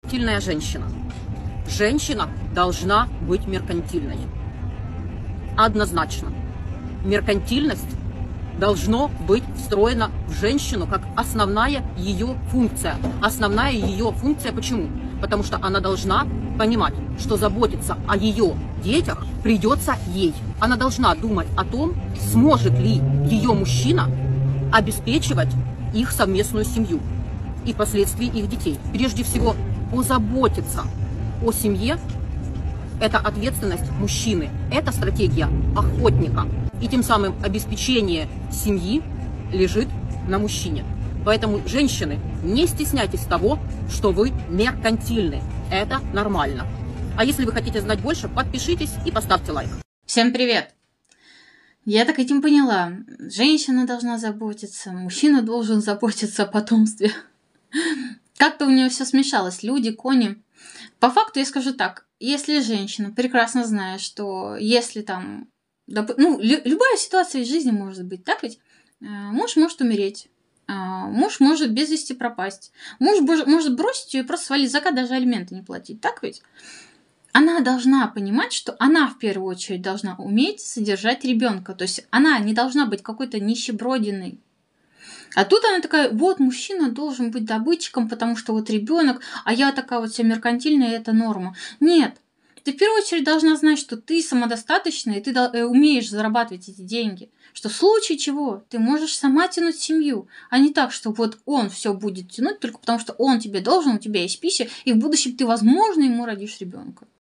меркантильная женщина. Женщина должна быть меркантильной. Однозначно. Меркантильность должно быть встроена в женщину как основная ее функция. Основная ее функция почему? Потому что она должна понимать, что заботиться о ее детях придется ей. Она должна думать о том, сможет ли ее мужчина обеспечивать их совместную семью и впоследствии их детей. Прежде всего, позаботиться о семье – это ответственность мужчины, это стратегия охотника. И тем самым обеспечение семьи лежит на мужчине. Поэтому, женщины, не стесняйтесь того, что вы меркантильны. Это нормально. А если вы хотите знать больше, подпишитесь и поставьте лайк. Всем привет! Я так этим поняла. Женщина должна заботиться, мужчина должен заботиться о потомстве. Как-то у нее все смешалось. Люди, кони. По факту я скажу так. Если женщина прекрасно знает, что если там... любая ситуация в жизни может быть, так ведь? Муж может умереть. Муж может без вести пропасть. Муж может бросить ее и просто свалить закат, даже алименты не платить. Так ведь? Она должна понимать, что она в первую очередь должна уметь содержать ребенка. То есть она не должна быть какой-то нищебродиной. А тут она такая, вот мужчина должен быть добытчиком, потому что вот ребенок, а я такая вот вся меркантильная, и это норма. Нет. Ты в первую очередь должна знать, что ты самодостаточная, и ты умеешь зарабатывать эти деньги. Что в случае чего ты можешь сама тянуть семью, а не так, что вот он все будет тянуть только потому, что он тебе должен, у тебя есть пища, и в будущем ты, возможно, ему родишь ребенка.